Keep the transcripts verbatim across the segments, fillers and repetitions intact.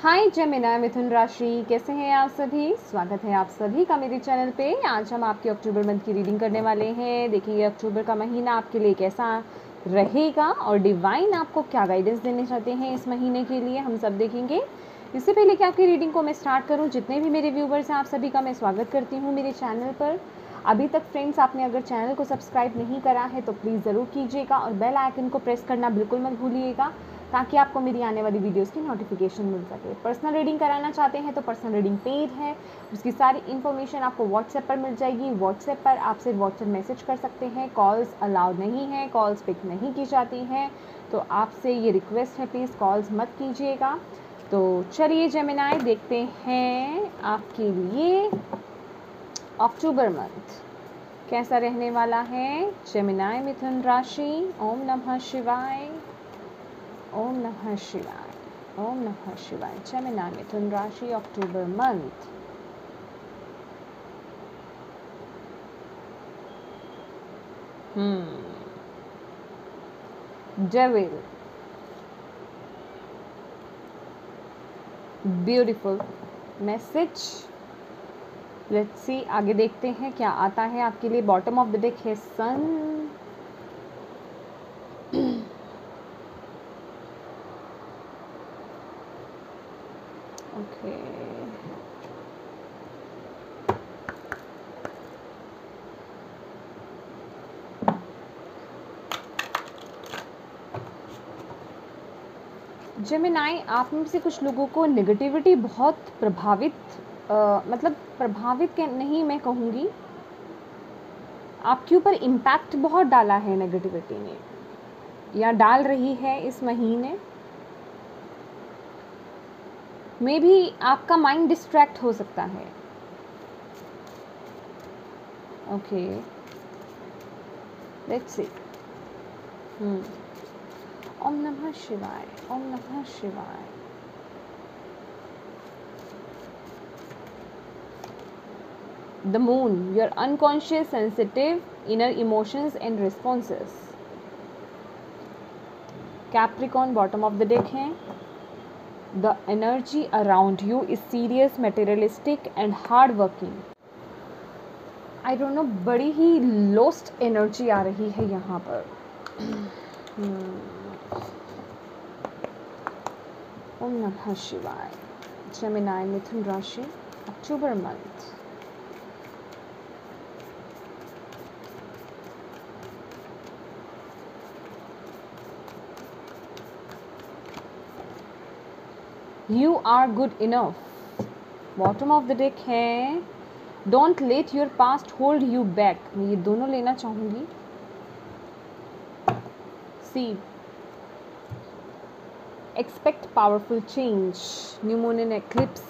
हाय Gemini मिथुन राशि, कैसे हैं आप सभी। स्वागत है आप सभी का मेरे चैनल पे। आज हम आपके अक्टूबर मंथ की रीडिंग करने वाले हैं। देखेंगे अक्टूबर का महीना आपके लिए कैसा रहेगा और डिवाइन आपको क्या गाइडेंस देने चाहते हैं इस महीने के लिए, हम सब देखेंगे। इससे पहले कि आपकी रीडिंग को मैं स्टार्ट करूं, जितने भी मेरे व्यूवर्स हैं आप सभी का मैं स्वागत करती हूं मेरे चैनल पर। अभी तक फ्रेंड्स आपने अगर चैनल को सब्सक्राइब नहीं करा है तो प्लीज़ ज़रूर कीजिएगा और बेल आइकन को प्रेस करना बिल्कुल मत भूलिएगा, ताकि आपको मेरी आने वाली वीडियोस की नोटिफिकेशन मिल सके। पर्सनल रीडिंग कराना चाहते हैं तो पर्सनल रीडिंग पेज है, उसकी सारी इन्फॉर्मेशन आपको व्हाट्सएप पर मिल जाएगी। व्हाट्सएप पर आप सिर्फ व्हाट्सएप मैसेज कर सकते हैं, कॉल्स अलाउड नहीं है, कॉल्स पिक नहीं की जाती हैं, तो आपसे ये रिक्वेस्ट है प्लीज़ कॉल्स मत कीजिएगा। तो चलिए जेमिनी, देखते हैं आपके लिए अक्टूबर मंथ कैसा रहने वाला है। जेमिनी मिथुन राशि, ओम नमः शिवाय, ओम नमः शिवाय, ओम नमः शिवाय। जेमिनी मिथुन राशि October month. Hmm devil, beautiful message. Let's see, आगे देखते हैं क्या आता है आपके लिए। बॉटम ऑफ द डेक है सन, ओके जेमिनी, आप में से कुछ लोगों को नेगेटिविटी बहुत प्रभावित आ, मतलब प्रभावित के नहीं मैं कहूँगी, आपके ऊपर इम्पैक्ट बहुत डाला है नेगेटिविटी ने, या डाल रही है इस महीने। मे भी आपका माइंड डिस्ट्रैक्ट हो सकता है। Okay let's see. हम्म ओम नमः शिवाय, ओम नमः शिवाय। The moon, your unconscious, sensitive, inner emotions and responses. Capricorn, bottom of the deck है. The energy around you is serious, materialistic and hard working. I don't know, बड़ी ही lost energy आ रही है यहाँ पर. ओम नमः शिवाय। जेमिनी मिथुन राशि October month. You are good enough. Bottom of the deck है Don't let your past hold you back. मैं ये दोनों लेना चाहूँगी। See, expect powerful change. New moon and eclipse.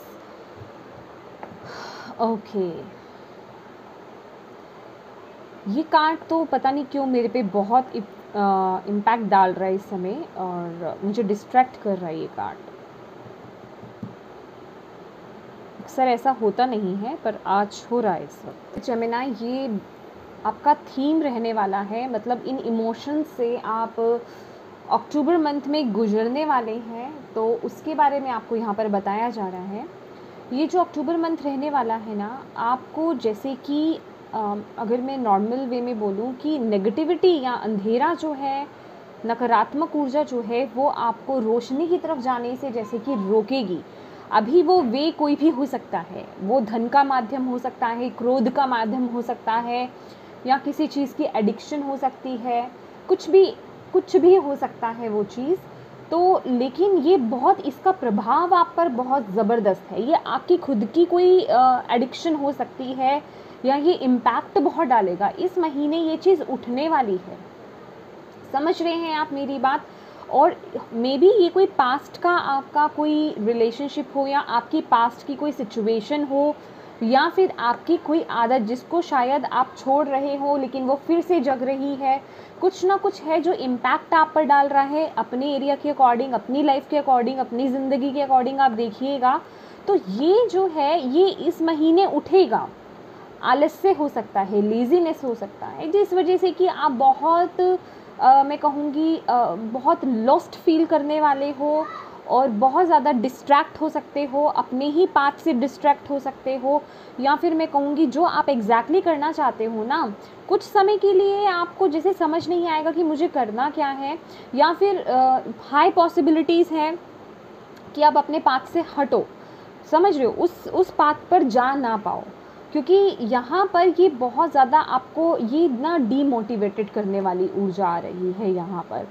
Okay. ये कार्ड तो पता नहीं क्यों मेरे पे बहुत इम्पैक्ट डाल रहा है इस समय और मुझे डिस्ट्रैक्ट कर रहा है ये कार्ड। अक्सर ऐसा होता नहीं है पर आज हो रहा है इस वक्त। जेमिनी, ये आपका थीम रहने वाला है, मतलब इन इमोशंस से आप अक्टूबर मंथ में गुजरने वाले हैं, तो उसके बारे में आपको यहाँ पर बताया जा रहा है। ये जो अक्टूबर मंथ रहने वाला है ना, आपको जैसे कि अगर मैं नॉर्मल वे में बोलूँ कि नेगेटिविटी या अंधेरा जो है, नकारात्मक ऊर्जा जो है, वो आपको रोशनी की तरफ जाने से जैसे कि रोकेगी। अभी वो वे कोई भी हो सकता है, वो धन का माध्यम हो सकता है, क्रोध का माध्यम हो सकता है, या किसी चीज़ की एडिक्शन हो सकती है, कुछ भी कुछ भी हो सकता है वो चीज़। तो लेकिन ये बहुत, इसका प्रभाव आप पर बहुत ज़बरदस्त है। ये आपकी खुद की कोई एडिक्शन हो सकती है, या ये इम्पैक्ट बहुत डालेगा। इस महीने ये चीज़ उठने वाली है, समझ रहे हैं आप मेरी बात। और मे बी ये कोई पास्ट का आपका कोई रिलेशनशिप हो, या आपकी पास्ट की कोई सिचुएशन हो, या फिर आपकी कोई आदत जिसको शायद आप छोड़ रहे हो लेकिन वो फिर से जग रही है। कुछ ना कुछ है जो इम्पैक्ट आप पर डाल रहा है, अपने एरिया के अकॉर्डिंग, अपनी लाइफ के अकॉर्डिंग, अपनी ज़िंदगी के अकॉर्डिंग आप देखिएगा। तो ये जो है ये इस महीने उठेगा। आलस्य हो सकता है, लेज़ीनेस हो सकता है, जिस वजह से कि आप बहुत Uh, मैं कहूँगी uh, बहुत लॉस्ट फील करने वाले हो और बहुत ज़्यादा डिस्ट्रैक्ट हो सकते हो, अपने ही पाथ से डिस्ट्रैक्ट हो सकते हो, या फिर मैं कहूँगी जो आप एग्जैक्टली exactly करना चाहते हो ना, कुछ समय के लिए आपको जैसे समझ नहीं आएगा कि मुझे करना क्या है, या फिर हाई पॉसिबिलिटीज़ है कि आप अपने पाथ से हटो, समझ रहे हो, उस उस पाथ पर जा ना पाओ, क्योंकि यहाँ पर ये बहुत ज़्यादा आपको ये ना डीमोटिवेटेड करने वाली ऊर्जा आ रही है, यहाँ पर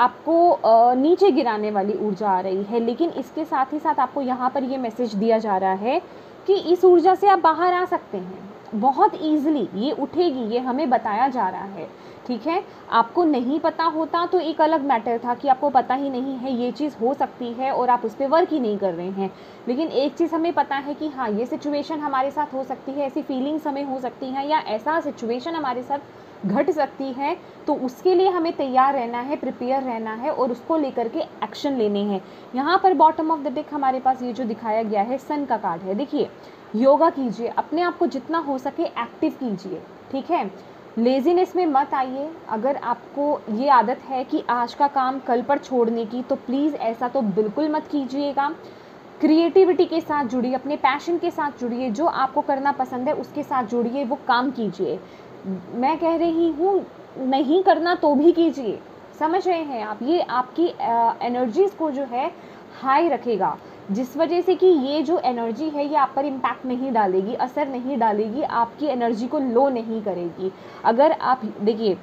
आपको नीचे गिराने वाली ऊर्जा आ रही है। लेकिन इसके साथ ही साथ आपको यहाँ पर ये मैसेज दिया जा रहा है कि इस ऊर्जा से आप बाहर आ सकते हैं बहुत ईजिली, ये उठेगी, ये हमें बताया जा रहा है, ठीक है। आपको नहीं पता होता तो एक अलग मैटर था कि आपको पता ही नहीं है ये चीज़ हो सकती है और आप उस पर वर्क ही नहीं कर रहे हैं। लेकिन एक चीज़ हमें पता है कि हाँ, ये सिचुएशन हमारे साथ हो सकती है, ऐसी फीलिंग्स हमें हो सकती हैं, या ऐसा सिचुएशन हमारे साथ घट सकती है, तो उसके लिए हमें तैयार रहना है, प्रिपेयर रहना है और उसको लेकर के एक्शन लेने हैं। यहाँ पर बॉटम ऑफ द डेक हमारे पास ये जो दिखाया गया है सन का कार्ड है। देखिए, योगा कीजिए, अपने आप को जितना हो सके एक्टिव कीजिए, ठीक है। लेज़ीनेस में मत आइए। अगर आपको ये आदत है कि आज का काम कल पर छोड़ने की, तो प्लीज़ ऐसा तो बिल्कुल मत कीजिएगा। क्रिएटिविटी के साथ जुड़िए, अपने पैशन के साथ जुड़िए, जो आपको करना पसंद है उसके साथ जुड़िए, वो काम कीजिए। मैं कह रही हूँ नहीं करना तो भी कीजिए, समझ रहे हैं आप, ये आपकी एनर्जीज़ को जो है हाई रखेगा, जिस वजह से कि ये जो एनर्जी है ये आप पर इम्पैक्ट नहीं डालेगी, असर नहीं डालेगी, आपकी एनर्जी को लो नहीं करेगी। अगर आप देखिए,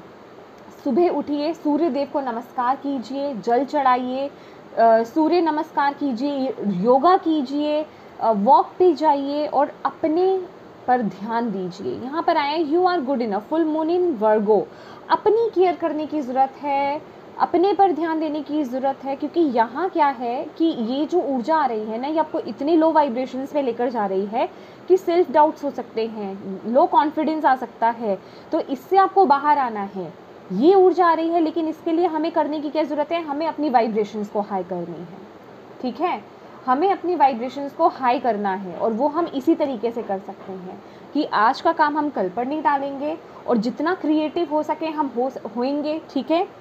सुबह उठिए, सूर्य देव को नमस्कार कीजिए, जल चढ़ाइए, सूर्य नमस्कार कीजिए, योगा कीजिए, वॉक पे जाइए और अपने पर ध्यान दीजिए। यहाँ पर आए you are good enough, full moon in Virgo, अपनी केयर करने की ज़रूरत है, अपने पर ध्यान देने की ज़रूरत है, क्योंकि यहाँ क्या है कि ये जो ऊर्जा आ रही है ना, ये आपको इतनी लो वाइब्रेशंस पे लेकर जा रही है कि सेल्फ डाउट्स हो सकते हैं, लो कॉन्फिडेंस आ सकता है, तो इससे आपको बाहर आना है। ये ऊर्जा आ रही है, लेकिन इसके लिए हमें करने की क्या ज़रूरत है, हमें अपनी वाइब्रेशंस को हाई करनी है, ठीक है। हमें अपनी वाइब्रेशंस को हाई करना है, और वो हम इसी तरीके से कर सकते हैं कि आज का काम हम कल पर नहीं डालेंगे, और जितना क्रिएटिव हो सके हम हो होएंगे, ठीक है।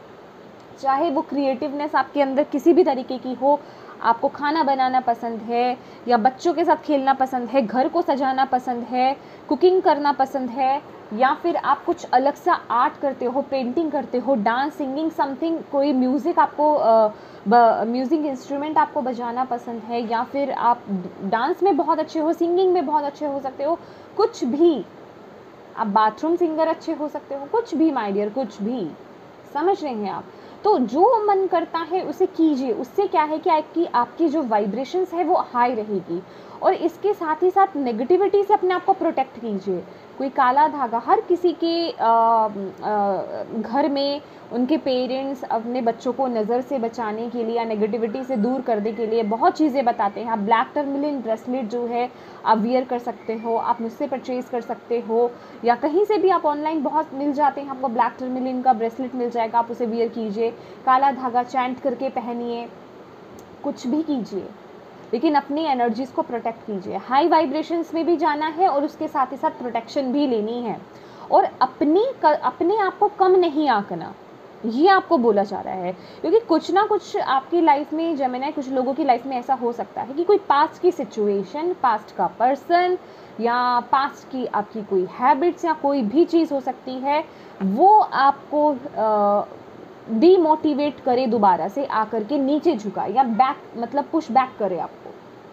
चाहे वो क्रिएटिवनेस आपके अंदर किसी भी तरीके की हो, आपको खाना बनाना पसंद है, या बच्चों के साथ खेलना पसंद है, घर को सजाना पसंद है, कुकिंग करना पसंद है, या फिर आप कुछ अलग सा आर्ट करते हो, पेंटिंग करते हो, डांस, सिंगिंग, समथिंग, कोई म्यूज़िक आपको म्यूज़िक इंस्ट्रूमेंट आपको बजाना पसंद है, या फिर आप डांस में बहुत अच्छे हो, सिंगिंग में बहुत अच्छे हो सकते हो, कुछ भी, आप बाथरूम सिंगर अच्छे हो सकते हो, कुछ भी माय डियर, कुछ भी, समझ रहे हैं आप। तो जो मन करता है उसे कीजिए, उससे क्या है कि आपकी आपकी जो वाइब्रेशंस है वो हाई रहेगी। और इसके साथ ही साथ नेगेटिविटी से अपने आप को प्रोटेक्ट कीजिए। कोई काला धागा, हर किसी के आ, आ, घर में उनके पेरेंट्स अपने बच्चों को नज़र से बचाने के लिए या नेगेटिविटी से दूर करने के लिए बहुत चीज़ें बताते हैं। आप ब्लैक टर्मलिन ब्रेसलेट जो है आप वियर कर सकते हो, आप मुझसे परचेज़ कर सकते हो, या कहीं से भी आप ऑनलाइन बहुत मिल जाते हैं, आपको ब्लैक टर्मलिन का ब्रेसलेट मिल जाएगा, आप उसे वियर कीजिए, काला धागा चैंट करके पहनिए, कुछ भी कीजिए, लेकिन अपनी एनर्जीज़ को प्रोटेक्ट कीजिए। हाई वाइब्रेशंस में भी जाना है और उसके साथ ही साथ प्रोटेक्शन भी लेनी है, और अपनी अपने आप को कम नहीं आंकना, ये आपको बोला जा रहा है। क्योंकि कुछ ना कुछ आपकी लाइफ में, जेमिनी, कुछ लोगों की लाइफ में ऐसा हो सकता है कि कोई पास्ट की सिचुएशन, पास्ट का पर्सन, या पास्ट की आपकी कोई हैबिट्स या कोई भी चीज़ हो सकती है, वो आपको आ, डीमोटिवेट करे, दोबारा से आकर के नीचे झुकाए या बैक, मतलब पुश बैक करे आपको।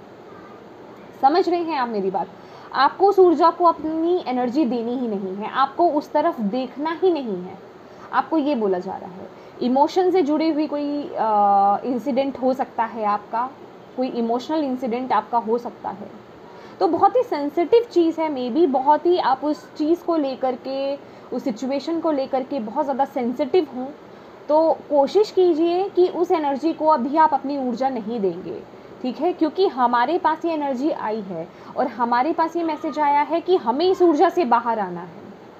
समझ रहे हैं आप मेरी बात? आपको उस ऊर्जा को अपनी एनर्जी देनी ही नहीं है, आपको उस तरफ देखना ही नहीं है, आपको ये बोला जा रहा है। इमोशन से जुड़ी हुई कोई इंसिडेंट हो सकता है आपका, कोई इमोशनल इंसिडेंट आपका हो सकता है, तो बहुत ही सेंसिटिव चीज़ है, मे बी बहुत ही आप उस चीज़ को लेकर के, उस सिचुएशन को लेकर के बहुत ज़्यादा सेंसिटिव हों, तो कोशिश कीजिए कि उस एनर्जी को अभी आप अपनी ऊर्जा नहीं देंगे, ठीक है। क्योंकि हमारे पास ये एनर्जी आई है और हमारे पास ये मैसेज आया है कि हमें इस ऊर्जा से बाहर आना है,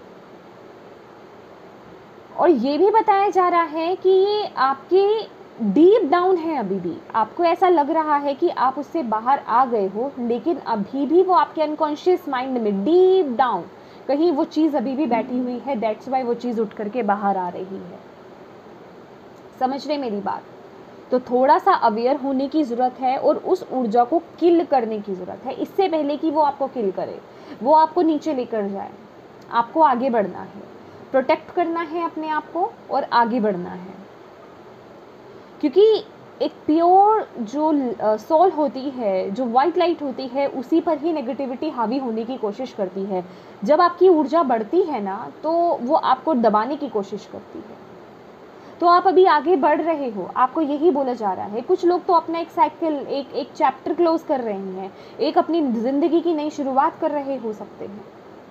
और ये भी बताया जा रहा है कि ये आपके डीप डाउन है, अभी भी आपको ऐसा लग रहा है कि आप उससे बाहर आ गए हो, लेकिन अभी भी वो आपके अनकॉन्शियस माइंड में डीप डाउन कहीं वो चीज़ अभी भी बैठी हुई है, दैट्स वाई वो चीज़ उठ करके बाहर आ रही है। समझ रहे मेरी बात? तो थोड़ा सा अवेयर होने की ज़रूरत है और उस ऊर्जा को किल करने की ज़रूरत है, इससे पहले कि वो आपको किल करे, वो आपको नीचे लेकर जाए। आपको आगे बढ़ना है, प्रोटेक्ट करना है अपने आप को और आगे बढ़ना है, क्योंकि एक प्योर जो सोल होती है, जो वाइट लाइट होती है, उसी पर ही नेगेटिविटी हावी होने की कोशिश करती है। जब आपकी ऊर्जा बढ़ती है ना, तो वो आपको दबाने की कोशिश करती है। तो आप अभी आगे बढ़ रहे हो, आपको यही बोला जा रहा है। कुछ लोग तो अपना एक साइकिल, एक एक चैप्टर क्लोज कर रहे हैं, एक अपनी ज़िंदगी की नई शुरुआत कर रहे हो सकते हैं,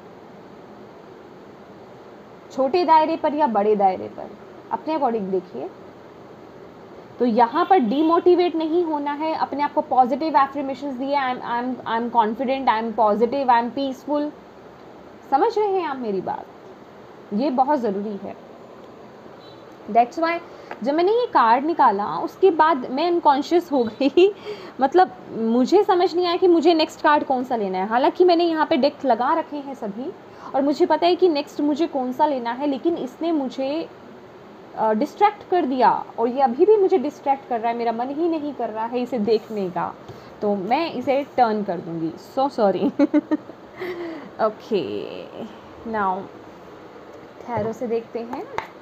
छोटे दायरे पर या बड़े दायरे पर, अपने अकॉर्डिंग देखिए। तो यहाँ पर डीमोटिवेट नहीं होना है, अपने आप को पॉजिटिव एफर्मेशंस दिए, I am I am I am confident, I am positive, I am peaceful. समझ रहे हैं आप मेरी बात? ये बहुत ज़रूरी है। दैट्स वाई जब मैंने ये कार्ड निकाला उसके बाद मैं अनकॉन्शियस हो गई मतलब मुझे समझ नहीं आया कि मुझे नेक्स्ट कार्ड कौन सा लेना है। हालांकि मैंने यहाँ पे डेक लगा रखे हैं सभी और मुझे पता है कि नेक्स्ट मुझे कौन सा लेना है, लेकिन इसने मुझे डिस्ट्रैक्ट uh, कर दिया और ये अभी भी मुझे डिस्ट्रैक्ट कर रहा है। मेरा मन ही नहीं कर रहा है इसे देखने का, तो मैं इसे टर्न कर दूँगी। So sorry. Okay, now tarot से देखते हैं,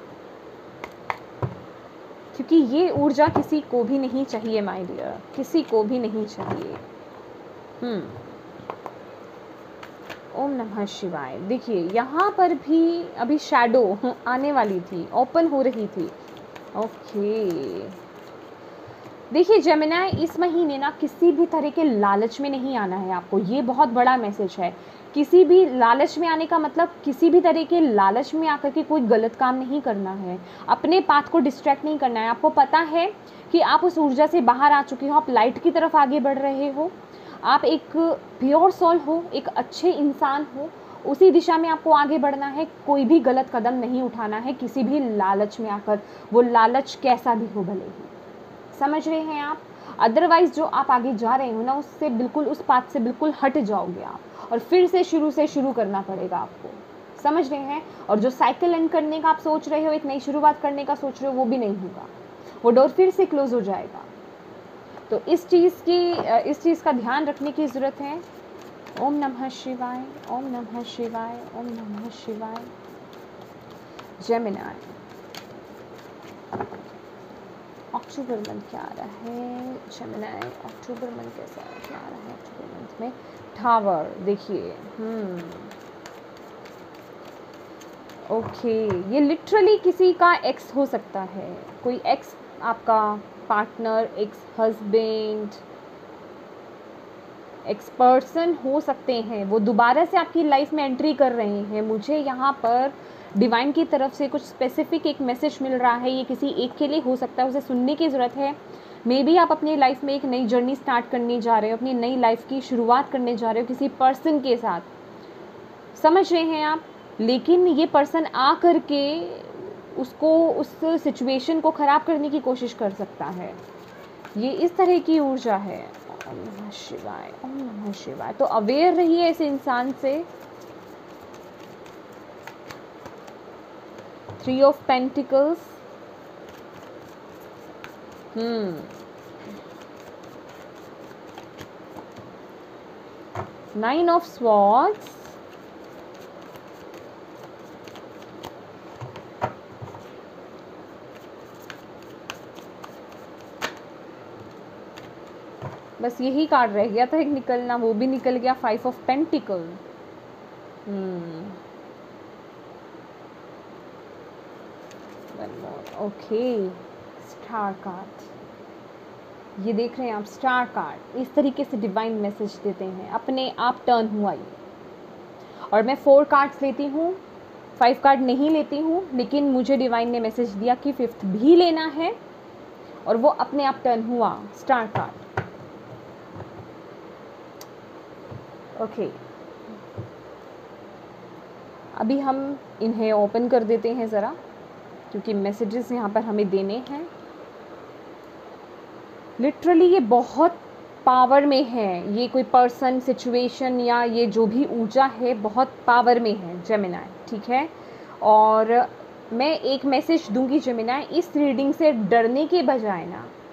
क्योंकि ये ऊर्जा किसी को भी नहीं चाहिए माय डियर, किसी को भी नहीं चाहिए। हम्म ओम नमः शिवाय। देखिए यहाँ पर भी अभी शैडो आने वाली थी, ओपन हो रही थी। ओके, देखिए जेमिनी, इस महीने ना किसी भी तरह के लालच में नहीं आना है आपको। ये बहुत बड़ा मैसेज है। किसी भी लालच में आने का मतलब किसी भी तरह के लालच में आकर के कोई गलत काम नहीं करना है, अपने पाथ को डिस्ट्रैक्ट नहीं करना है। आपको पता है कि आप उस ऊर्जा से बाहर आ चुके हो, आप लाइट की तरफ आगे बढ़ रहे हो, आप एक प्योर सोल हो, एक अच्छे इंसान हो, उसी दिशा में आपको आगे बढ़ना है। कोई भी गलत कदम नहीं उठाना है किसी भी लालच में आकर, वो लालच कैसा भी हो भले ही। समझ रहे हैं आप? अदरवाइज जो आप आगे जा रहे हो ना, उससे बिल्कुल, उस पाथ से बिल्कुल हट जाओगे आप और फिर से शुरू से शुरू करना पड़ेगा आपको। समझ रहे हैं? और जो साइकिल एंड करने का आप सोच रहे हो, एक नई शुरुआत करने का सोच रहे हो, वो भी नहीं होगा, वो डोर फिर से क्लोज हो जाएगा। तो इस चीज़ की इस चीज़ का ध्यान रखने की ज़रूरत है। ओम नमः शिवाय, ओम नमः शिवाय, ओम नमः शिवाय। जेमिनी, अक्टूबर मंथ क्या आ रहा है? जेमिनी, अक्टूबर मंथ कैसा क्या आ रहा है? अक्टूबर मंथ में टावर, देखिए, हम्म ओके, ये लिटरली किसी का एक्स हो सकता है, कोई एक्स आपका partner, ex husband, ex person हो सकते हैं। वो दोबारा से आपकी लाइफ में एंट्री कर रहे हैं। मुझे यहाँ पर डिवाइन की तरफ से कुछ स्पेसिफिक एक मैसेज मिल रहा है। ये किसी एक के लिए हो सकता है, उसे सुनने की ज़रूरत है। मे बी आप अपनी लाइफ में एक नई जर्नी स्टार्ट करने जा रहे हो, अपनी नई लाइफ की शुरुआत करने जा रहे हो किसी पर्सन के साथ। समझ रहे हैं आप? लेकिन ये पर्सन आ कर के उसको, उस सिचुएशन को ख़राब करने की कोशिश कर सकता है। ये इस तरह की ऊर्जा है। ओम नमः शिवाय, ओम नमः शिवाय। तो अवेयर रहिए इस इंसान से। Three of pentacles, hmm nine of swords, बस यही कार्ड रह गया था एक निकलना, वो भी निकल गया। Five of pentacle, hmm okay, star card, ये देख रहे हैं आप, स्टार कार्ड इस तरीके से डिवाइन मैसेज देते हैं। अपने आप टर्न हुआ ये, और मैं फोर कार्ड्स लेती हूँ, फाइव कार्ड नहीं लेती हूँ, लेकिन मुझे डिवाइन ने मैसेज दिया कि फिफ्थ भी लेना है, और वो अपने आप टर्न हुआ, स्टार कार्ड। ओके, अभी हम इन्हें ओपन कर देते हैं ज़रा, क्योंकि मैसेजेस यहाँ पर हमें देने हैं। लिटरली ये बहुत पावर में है, ये कोई पर्सन, सिचुएशन या ये जो भी ऊर्जा है बहुत पावर में है जेमिनी, ठीक है। और मैं एक मैसेज दूंगी जेमिनी, इस रीडिंग से डरने के बजाय ना,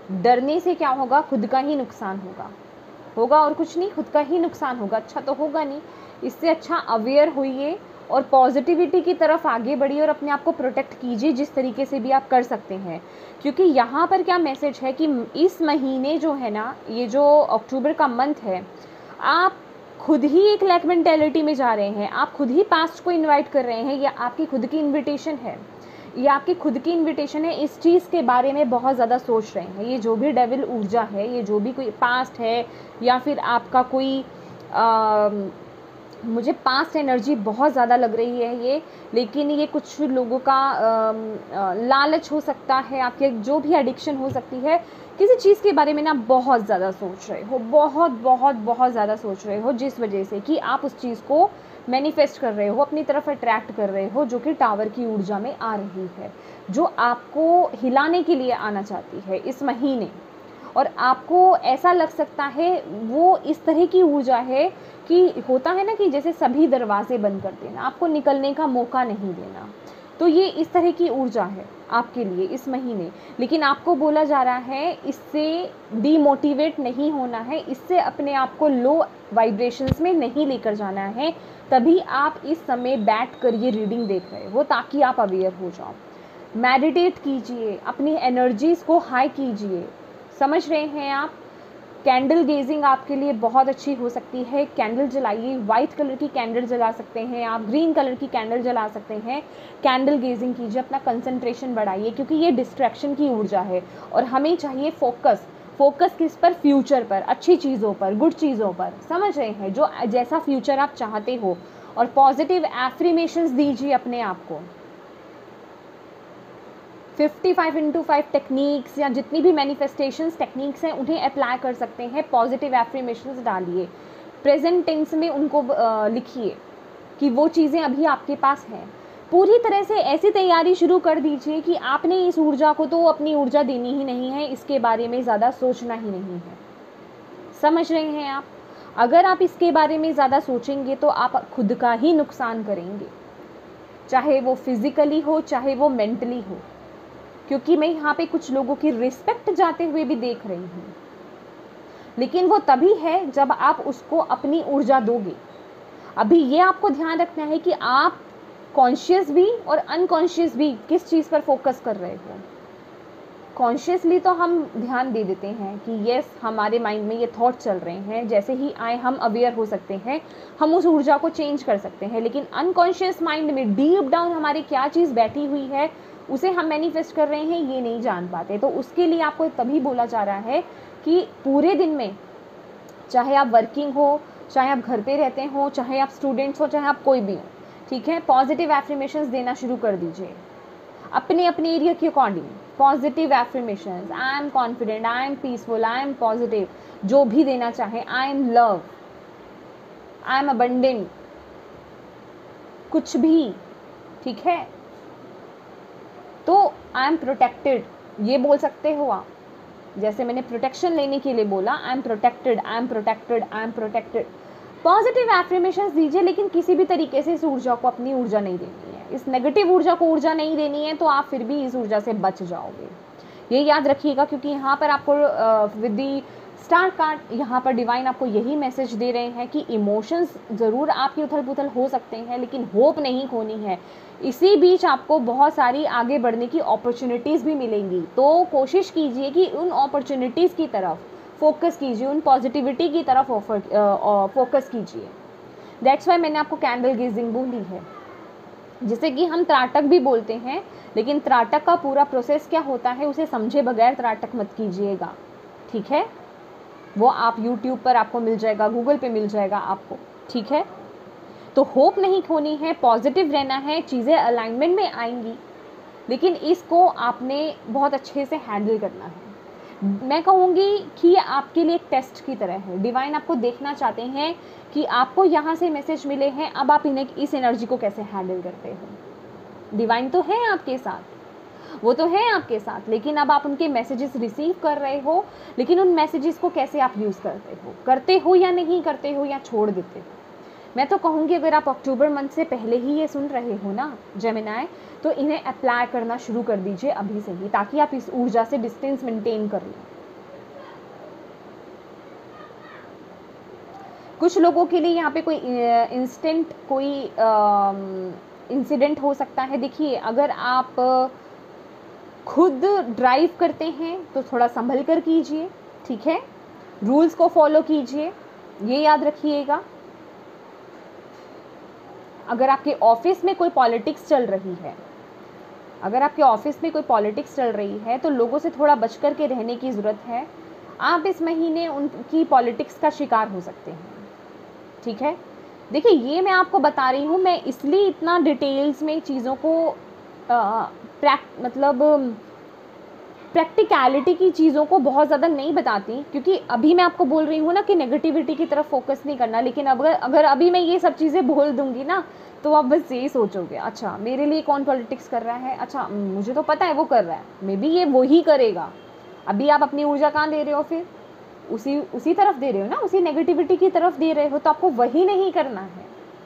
डरने से क्या होगा, खुद का ही नुकसान होगा होगा और कुछ नहीं, खुद का ही नुकसान होगा, अच्छा तो होगा नहीं। इससे अच्छा अवेयर होइए और पॉजिटिविटी की तरफ आगे बढ़िए और अपने आप को प्रोटेक्ट कीजिए जिस तरीके से भी आप कर सकते हैं। क्योंकि यहाँ पर क्या मैसेज है कि इस महीने जो है ना, ये जो अक्टूबर का मंथ है, आप खुद ही एक लैक मेंटेलिटी में जा रहे हैं, आप खुद ही पास्ट को इनवाइट कर रहे हैं, या आपकी खुद की इनविटेशन है, ये आपकी खुद की इनविटेशन है। इस चीज़ के बारे में बहुत ज़्यादा सोच रहे हैं। ये जो भी डेविल ऊर्जा है, ये जो भी कोई पास्ट है या फिर आपका कोई आ, मुझे पास्ट एनर्जी बहुत ज़्यादा लग रही है ये, लेकिन ये कुछ लोगों का आ, आ, लालच हो सकता है, आपके जो भी एडिक्शन हो सकती है, किसी चीज़ के बारे में ना बहुत ज़्यादा सोच रहे हो, बहुत बहुत बहुत ज़्यादा सोच रहे हो, जिस वजह से कि आप उस चीज़ को मैनिफेस्ट कर रहे हो, अपनी तरफ अट्रैक्ट कर रहे हो, जो कि टावर की ऊर्जा में आ रही है, जो आपको हिलाने के लिए आना चाहती है इस महीने। और आपको ऐसा लग सकता है वो इस तरह की ऊर्जा है कि होता है ना कि जैसे सभी दरवाजे बंद कर देना, आपको निकलने का मौका नहीं देना, तो ये इस तरह की ऊर्जा है आपके लिए इस महीने। लेकिन आपको बोला जा रहा है इससे डीमोटिवेट नहीं होना है, इससे अपने आप को लो वाइब्रेशंस में नहीं लेकर जाना है। तभी आप इस समय बैठ कर ये रीडिंग देख रहे हो, ताकि आप अवेयर हो जाओ। मेडिटेट कीजिए, अपनी एनर्जीज़ को हाई कीजिए, समझ रहे हैं आप। कैंडल गेजिंग आपके लिए बहुत अच्छी हो सकती है। कैंडल जलाइए, वाइट कलर की कैंडल जला सकते हैं आप, ग्रीन कलर की कैंडल जला सकते हैं। कैंडल गेजिंग कीजिए, अपना कंसंट्रेशन बढ़ाइए, क्योंकि ये डिस्ट्रैक्शन की ऊर्जा है और हमें चाहिए फोकस। फोकस किस पर? फ्यूचर पर, अच्छी चीज़ों पर, गुड चीज़ों पर, समझ रहे हैं, जो जैसा फ्यूचर आप चाहते हो। और पॉजिटिव एफर्मेशंस दीजिए अपने आप को। Fifty five into five techniques या जितनी भी मैनिफेस्टेशंस टेक्निक्स हैं उन्हें अप्लाई कर सकते हैं। पॉजिटिव एफर्मेशंस डालिए, प्रेजेंट टेंस में उनको लिखिए कि वो चीज़ें अभी आपके पास हैं। पूरी तरह से ऐसी तैयारी शुरू कर दीजिए कि आपने इस ऊर्जा को तो अपनी ऊर्जा देनी ही नहीं है, इसके बारे में ज़्यादा सोचना ही नहीं है। समझ रहे हैं आप? अगर आप इसके बारे में ज़्यादा सोचेंगे तो आप खुद का ही नुकसान करेंगे, चाहे वो फिज़िकली हो चाहे वो मेंटली हो। क्योंकि मैं यहाँ पे कुछ लोगों की रिस्पेक्ट जाते हुए भी देख रही हूँ, लेकिन वो तभी है जब आप उसको अपनी ऊर्जा दोगे। अभी ये आपको ध्यान रखना है कि आप कॉन्शियस भी और अनकॉन्शियस भी किस चीज़ पर फोकस कर रहे हो। कॉन्शियसली तो हम ध्यान दे देते हैं कि यस हमारे माइंड में ये थॉट चल रहे हैं, जैसे ही आए हम अवेयर हो सकते हैं, हम उस ऊर्जा को चेंज कर सकते हैं। लेकिन अनकॉन्शियस माइंड में डीप डाउन हमारी क्या चीज़ बैठी हुई है, उसे हम मैनिफेस्ट कर रहे हैं, ये नहीं जान पाते। तो उसके लिए आपको तभी बोला जा रहा है कि पूरे दिन में, चाहे आप वर्किंग हो, चाहे आप घर पे रहते हो, चाहे आप स्टूडेंट्स हो, चाहे आप कोई भी हो, ठीक है, पॉजिटिव एफर्मेशंस देना शुरू कर दीजिए अपने अपने एरिया के according. Positive affirmations, I am confident, I am peaceful, I am positive, जो भी देना चाहे, I am love, I am abundant, कुछ भी, ठीक है। तो आई एम प्रोटेक्टेड, ये बोल सकते हो आप, जैसे मैंने प्रोटेक्शन लेने के लिए बोला, I am protected, I am protected, I am protected. Positive affirmations दीजिए, लेकिन किसी भी तरीके से इस ऊर्जा को अपनी ऊर्जा नहीं देनी है, इस नेगेटिव ऊर्जा को ऊर्जा नहीं देनी है, तो आप फिर भी इस ऊर्जा से बच जाओगे, ये याद रखिएगा। क्योंकि यहाँ पर आपको विद दी स्टार कार्ड, यहाँ पर डिवाइन आपको यही मैसेज दे रहे हैं कि इमोशंस ज़रूर आपके उथल पुथल हो सकते हैं, लेकिन होप नहीं खोनी है। इसी बीच आपको बहुत सारी आगे बढ़ने की अपॉर्चुनिटीज़ भी मिलेंगी, तो कोशिश कीजिए कि उन अपॉर्चुनिटीज़ की तरफ फोकस कीजिए, उन पॉजिटिविटी की तरफ फोकस कीजिए। दैट्स वाई मैंने आपको कैंडल गेजिंग बोली है, जिसे कि हम त्राटक भी बोलते हैं। लेकिन त्राटक का पूरा प्रोसेस क्या होता है, उसे समझे बगैर त्राटक मत कीजिएगा, ठीक है। वो आप यूट्यूब पर आपको मिल जाएगा, गूगल पे मिल जाएगा आपको, ठीक है। तो होप नहीं खोनी है, पॉजिटिव रहना है, चीज़ें अलाइनमेंट में आएंगी, लेकिन इसको आपने बहुत अच्छे से हैंडल करना है। मैं कहूँगी कि ये आपके लिए एक टेस्ट की तरह है। डिवाइन आपको देखना चाहते हैं कि आपको यहाँ से मैसेज मिले हैं, अब आप इन्हें इस एनर्जी को कैसे हैंडल करते हो। डिवाइन तो है आपके साथ, वो तो है आपके साथ, लेकिन अब आप उनके मैसेजेस रिसीव कर रहे हो, लेकिन उन मैसेजेस को कैसे आप यूज़ करते हो, करते हो या नहीं करते हो, या छोड़ देते हो। मैं तो कहूँगी अगर आप अक्टूबर मंथ से पहले ही ये सुन रहे हो ना जेमिनी, तो इन्हें अप्लाई करना शुरू कर दीजिए अभी से ही, ताकि आप इस ऊर्जा से डिस्टेंस मेंटेन कर लें, कुछ लोगों के लिए यहाँ पे कोई इंस्टेंट कोई इंसिडेंट हो सकता है। देखिए, अगर आप खुद ड्राइव करते हैं तो थोड़ा संभल कर कीजिए, ठीक है, रूल्स को फॉलो कीजिए, ये याद रखिएगा। अगर आपके ऑफिस में कोई पॉलिटिक्स चल रही है अगर आपके ऑफिस में कोई पॉलिटिक्स चल रही है तो लोगों से थोड़ा बच कर के रहने की ज़रूरत है। आप इस महीने उनकी पॉलिटिक्स का शिकार हो सकते हैं, ठीक है। देखिए, ये मैं आपको बता रही हूँ, मैं इसलिए इतना डिटेल्स में चीज़ों को आ, प्रैक्ट मतलब प्रैक्टिकलिटी की चीज़ों को बहुत ज़्यादा नहीं बताती, क्योंकि अभी मैं आपको बोल रही हूँ ना कि नेगेटिविटी की तरफ फोकस नहीं करना। लेकिन अगर अगर अभी मैं ये सब चीज़ें बोल दूँगी ना तो आप बस यही सोचोगे, अच्छा मेरे लिए कौन पॉलिटिक्स कर रहा है, अच्छा मुझे तो पता है वो कर रहा है, मे बी ये वो ही करेगा। अभी आप अपनी ऊर्जा कहाँ दे रहे हो, फिर उसी उसी तरफ दे रहे हो ना, उसी नेगेटिविटी की तरफ दे रहे हो, तो आपको वही नहीं करना है।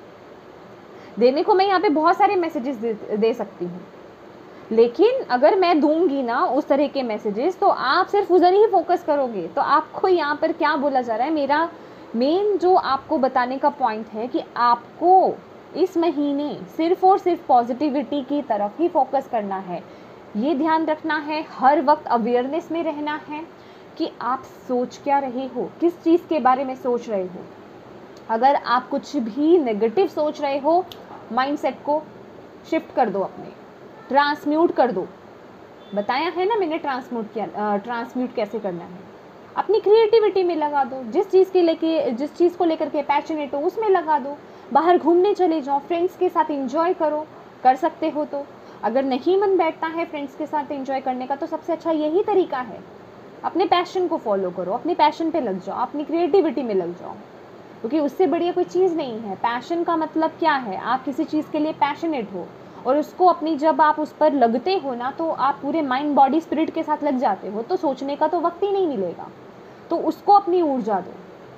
देने को मैं यहाँ पे बहुत सारे मैसेजेस दे, दे सकती हूँ, लेकिन अगर मैं दूंगी ना उस तरह के मैसेजेस तो आप सिर्फ उधर ही फोकस करोगे। तो आपको यहाँ पर क्या बोला जा रहा है, मेरा मेन जो आपको बताने का पॉइंट है कि आपको इस महीने सिर्फ और सिर्फ पॉजिटिविटी की तरफ ही फोकस करना है। ये ध्यान रखना है, हर वक्त अवेयरनेस में रहना है कि आप सोच क्या रहे हो, किस चीज़ के बारे में सोच रहे हो। अगर आप कुछ भी नेगेटिव सोच रहे हो, माइंडसेट को शिफ्ट कर दो, अपने ट्रांसम्यूट कर दो। बताया है ना मैंने ट्रांसम्यूट क्या ट्रांसम्यूट कैसे करना है। अपनी क्रिएटिविटी में लगा दो, जिस चीज़ के लेके जिस चीज़ को लेकर के पैशनेट हो उसमें लगा दो। बाहर घूमने चले जाओ, फ्रेंड्स के साथ एंजॉय करो, कर सकते हो तो। अगर नहीं मन बैठता है फ्रेंड्स के साथ एंजॉय करने का तो सबसे अच्छा यही तरीका है, अपने पैशन को फॉलो करो, अपने पैशन पे लग जाओ, अपनी क्रिएटिविटी में लग जाओ, क्योंकि उससे बढ़िया कोई चीज़ नहीं है। पैशन का मतलब क्या है, आप किसी चीज़ के लिए पैशनेट हो और उसको अपनी जब आप उस पर लगते हो ना तो आप पूरे माइंड बॉडी स्पिरिट के साथ लग जाते हो, तो सोचने का तो वक्त ही नहीं मिलेगा। तो उसको अपनी ऊर्जा दो,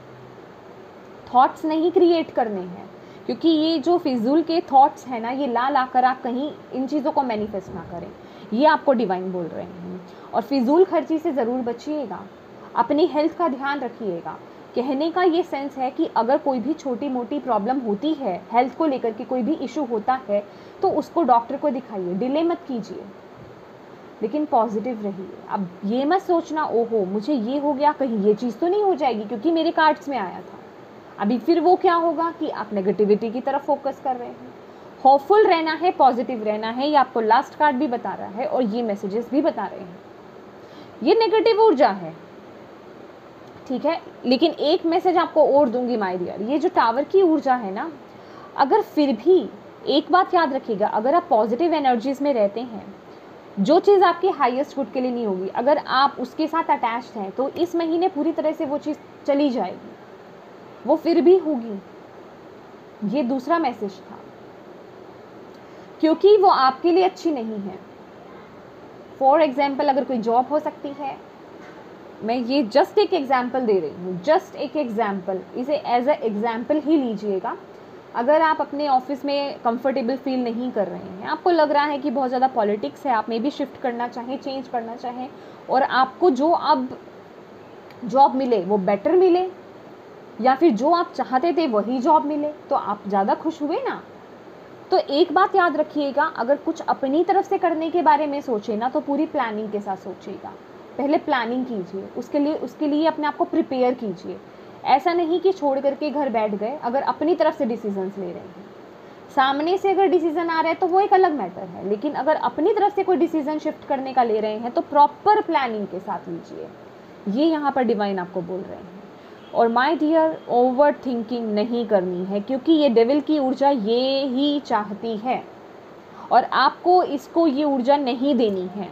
थॉट्स नहीं क्रिएट करने हैं, क्योंकि ये जो फिजूल के थॉट्स हैं ना, ये ला ला कर आप कहीं इन चीज़ों को मैनिफेस्ट ना करें, ये आपको डिवाइन बोल रहे हैं। और फिजूल खर्ची से ज़रूर बचिएगा, अपनी हेल्थ का ध्यान रखिएगा। कहने का ये सेंस है कि अगर कोई भी छोटी मोटी प्रॉब्लम होती है, हेल्थ को लेकर के कोई भी इशू होता है, तो उसको डॉक्टर को दिखाइए, डिले मत कीजिए, लेकिन पॉजिटिव रहिए। अब ये मत सोचना ओहो मुझे ये हो गया, कहीं ये चीज़ तो नहीं हो जाएगी क्योंकि मेरे कार्ड्स में आया था। अभी फिर वो क्या होगा कि आप नेगेटिविटी की तरफ फोकस कर रहे हैं। होपफुल रहना है, पॉजिटिव रहना है, ये आपको लास्ट कार्ड भी बता रहा है और ये मैसेजेस भी बता रहे हैं। ये नेगेटिव ऊर्जा है, ठीक है। लेकिन एक मैसेज आपको और दूंगी माय डियर, ये जो टावर की ऊर्जा है ना, अगर फिर भी एक बात याद रखिएगा, अगर आप पॉजिटिव एनर्जीज में रहते हैं, जो चीज़ आपके हाईएस्ट गुड के लिए नहीं होगी, अगर आप उसके साथ अटैच्ड हैं तो इस महीने पूरी तरह से वो चीज़ चली जाएगी, वो फिर भी होगी। ये दूसरा मैसेज था, क्योंकि वो आपके लिए अच्छी नहीं है। फॉर एग्जाम्पल, अगर कोई जॉब हो सकती है, मैं ये जस्ट एक एग्जाम्पल दे रही हूँ, जस्ट एक एग्जाम्पल, इसे एज ए एग्जाम्पल ही लीजिएगा। अगर आप अपने ऑफिस में कंफर्टेबल फील नहीं कर रहे हैं, आपको लग रहा है कि बहुत ज़्यादा पॉलिटिक्स है, आप में भी शिफ्ट करना चाहें, चेंज करना चाहें, और आपको जो अब जॉब मिले वो बेटर मिले, या फिर जो आप चाहते थे वही जॉब मिले, तो आप ज़्यादा खुश हुए ना। तो एक बात याद रखिएगा, अगर कुछ अपनी तरफ से करने के बारे में सोचे ना तो पूरी प्लानिंग के साथ सोचिएगा। पहले प्लानिंग कीजिए, उसके लिए उसके लिए अपने आप को प्रिपेयर कीजिए। ऐसा नहीं कि छोड़ करके घर बैठ गए। अगर अपनी तरफ से डिसीजंस ले रहे हैं, सामने से अगर डिसीजन आ रहा है तो वो एक अलग मैटर है, लेकिन अगर अपनी तरफ से कोई डिसीजन शिफ्ट करने का ले रहे हैं तो प्रॉपर प्लानिंग के साथ लीजिए। ये यहाँ पर डिवाइन आपको बोल रहे हैं। और माय डियर, ओवर थिंकिंग नहीं करनी है, क्योंकि ये डेविल की ऊर्जा ये ही चाहती है और आपको इसको ये ऊर्जा नहीं देनी है।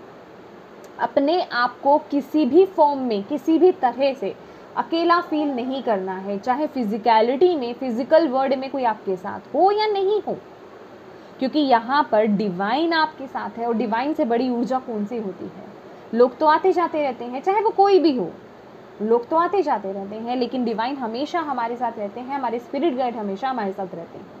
अपने आप को किसी भी फॉर्म में, किसी भी तरह से अकेला फील नहीं करना है, चाहे फिजिकलिटी में, फिजिकल वर्ल्ड में कोई आपके साथ हो या नहीं हो, क्योंकि यहाँ पर डिवाइन आपके साथ है। और डिवाइन से बड़ी ऊर्जा कौन सी होती है। लोग तो आते जाते रहते हैं, चाहे वो कोई भी हो, लोग तो आते जाते रहते हैं, लेकिन डिवाइन हमेशा हमारे साथ रहते हैं, हमारे स्पिरिट गाइड हमेशा हमारे साथ रहते हैं।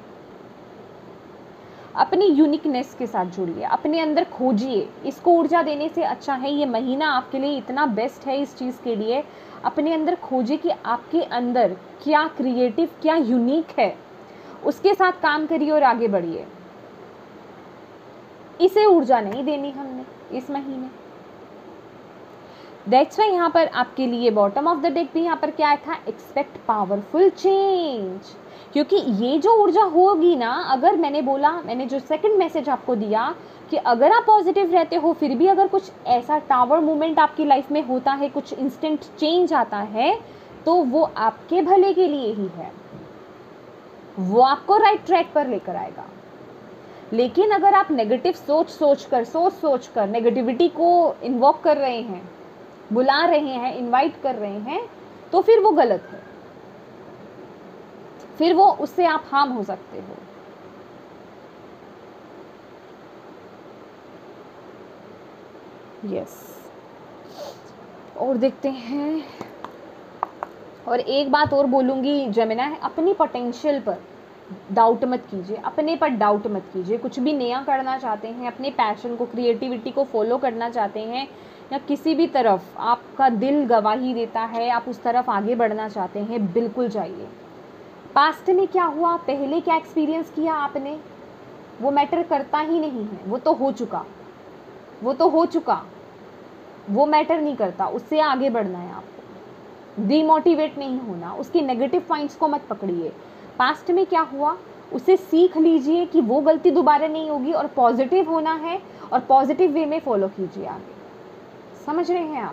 अपनी यूनिकनेस के साथ जुड़िए, अपने अंदर खोजिए। इसको ऊर्जा देने से अच्छा है ये महीना आपके लिए इतना बेस्ट है इस चीज़ के लिए। अपने अंदर खोजिए कि आपके अंदर क्या क्रिएटिव, क्या यूनिक है, उसके साथ काम करिए और आगे बढ़िए। इसे ऊर्जा नहीं देनी हमने इस महीने। दैट्स वाई यहाँ पर आपके लिए बॉटम ऑफ द डेक भी यहाँ पर क्या था, एक्सपेक्ट पावरफुल चेंज। क्योंकि ये जो ऊर्जा होगी ना, अगर मैंने बोला, मैंने जो सेकंड मैसेज आपको दिया कि अगर आप पॉजिटिव रहते हो फिर भी अगर कुछ ऐसा टावर मूवमेंट आपकी लाइफ में होता है, कुछ इंस्टेंट चेंज आता है, तो वो आपके भले के लिए ही है, वो आपको राइट ट्रैक पर लेकर आएगा। लेकिन अगर आप नेगेटिव सोच सोच कर सोच सोच कर नेगेटिविटी को इन्वॉक कर रहे हैं, बुला रहे हैं, इनवाइट कर रहे हैं, तो फिर वो गलत है, फिर वो उससे आप हार्म हो सकते हो। Yes yes. और देखते हैं, और एक बात और बोलूँगी जेमिनी, अपनी पोटेंशियल पर डाउट मत कीजिए, अपने पर डाउट मत कीजिए। कुछ भी नया करना चाहते हैं, अपने पैशन को, क्रिएटिविटी को फॉलो करना चाहते हैं, या किसी भी तरफ आपका दिल गवाही देता है, आप उस तरफ आगे बढ़ना चाहते हैं, बिल्कुल जाइए। पास्ट में क्या हुआ, पहले क्या एक्सपीरियंस किया आपने, वो मैटर करता ही नहीं है, वो तो हो चुका, वो तो हो चुका, वो मैटर नहीं करता। उससे आगे बढ़ना है आपको, डीमोटिवेट नहीं होना, उसकी नेगेटिव पॉइंट्स को मत पकड़िए। पास्ट में क्या हुआ उसे सीख लीजिए कि वो गलती दोबारा नहीं होगी, और पॉजिटिव होना है और पॉजिटिव वे में फॉलो कीजिए आगे। समझ रहे हैं आप?